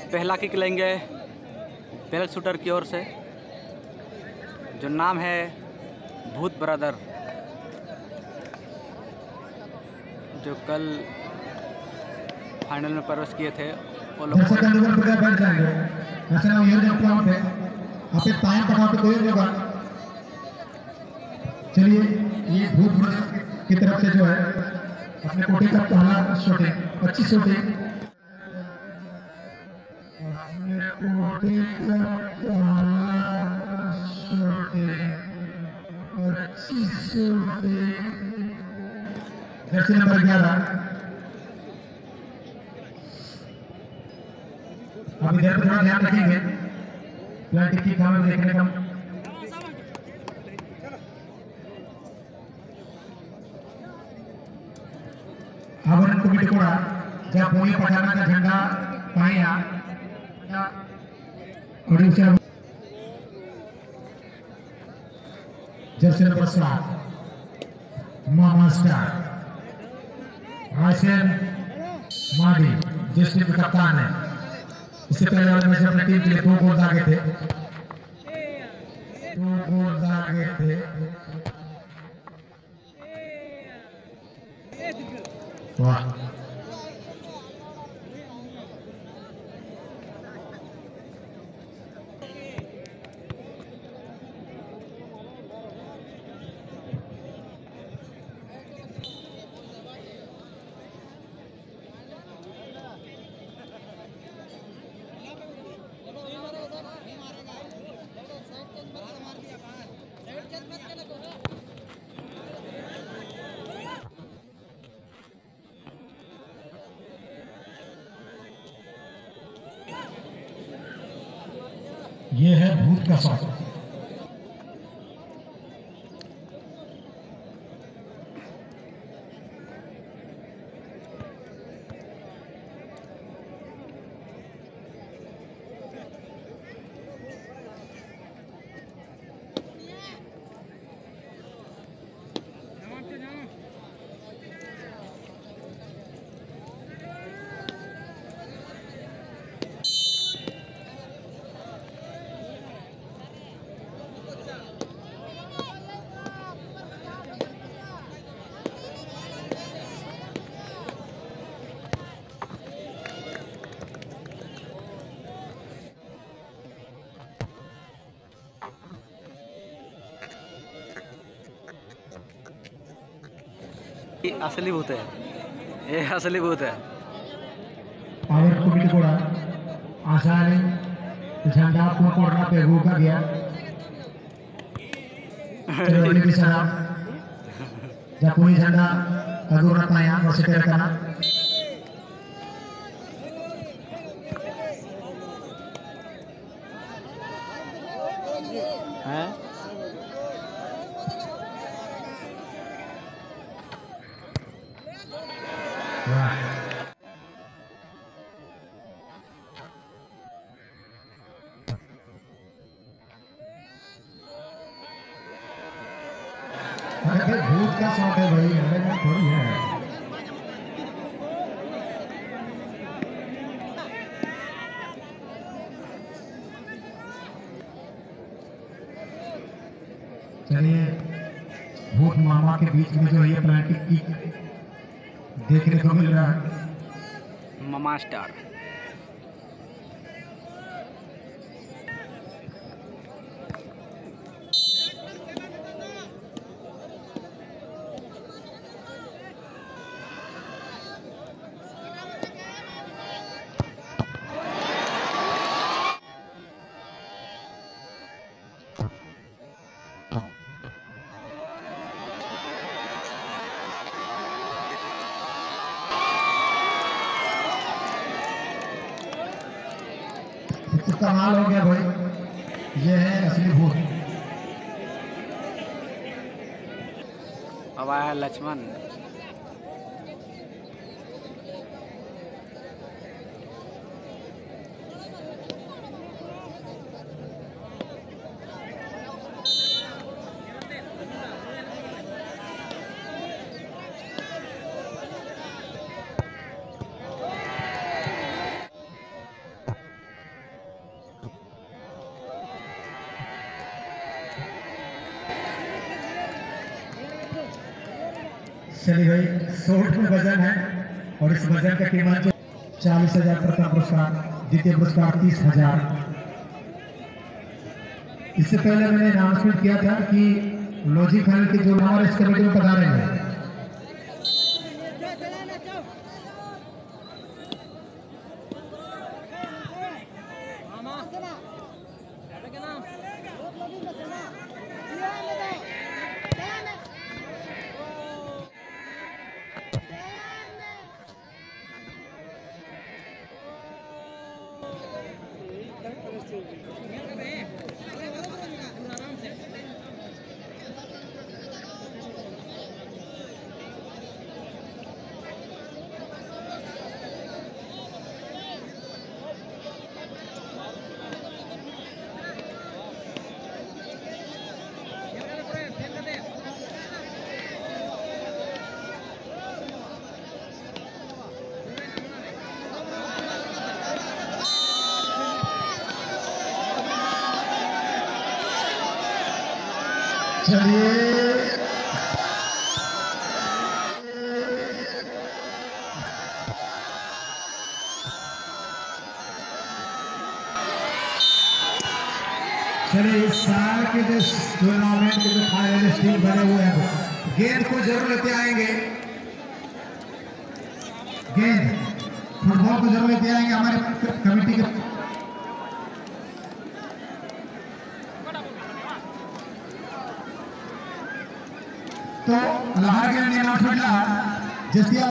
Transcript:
पहला किक लेंगे bell shooter की ओर से, जो नाम है भूत ब्रदर, जो कल फाइनल में प्रवेश किए थे वो लोग। चलिए, ये भूत ब्रदर की तरफ से जो है अपने कोटे का पहला शूटिंग, अच्छी शूटिंग। जर्सी नंबर 11 अभी इधर थोड़ा ध्यान रखेंगे, प्लास्टिक की खाना देखने का। आवरण कमिटी को जब पुणे पठाना का झंडा पाया जर्सी नंबर 7 मामा स्टार आशिन माडी जिस टीम का कप्तान है। इससे पहले वाले मैच में अपनी टीम के लिए 2 गोल दागे थे, 2 गोल दागे थे। वाह, ये है भूत का शॉट। असली भूत है, ये असली भूत है। पावर कमिटी को आसानी झंडा को कोड़ना पे होगा गया। चलो ये भी सारा जब कोई झंडा अधूरा पाया और से करना है। अरे भूत का शॉट है भाई, हमें थोड़ी है। चलिए, भूत मामा के बीच में जो ये प्लास्टिक की देखने को मिल रहा है। मामा स्टार कमाल हो गया भाई, ये है असली भूत। अब आया लक्ष्मण। चलिए भाई 100 में वजन है और इस वजन का कीमत 40,000 प्रथम पुरस्कार, द्वितीय पुरस्कार 30,000। इससे पहले मैंने अनाउंसमेंट किया था कि लॉजिक फाइनल के जो हमारे इस कमेटी में पधारे हैं चलिए इस साल के जो टूर्नामेंट के जो फाइनलिस्ट टीम बने हुए हैं गेंद को जरूर लेते आएंगे, गेंद फुटबॉल को जरूर लेते आएंगे हमारे कमेटी के। तो लहर के लिए जिसकी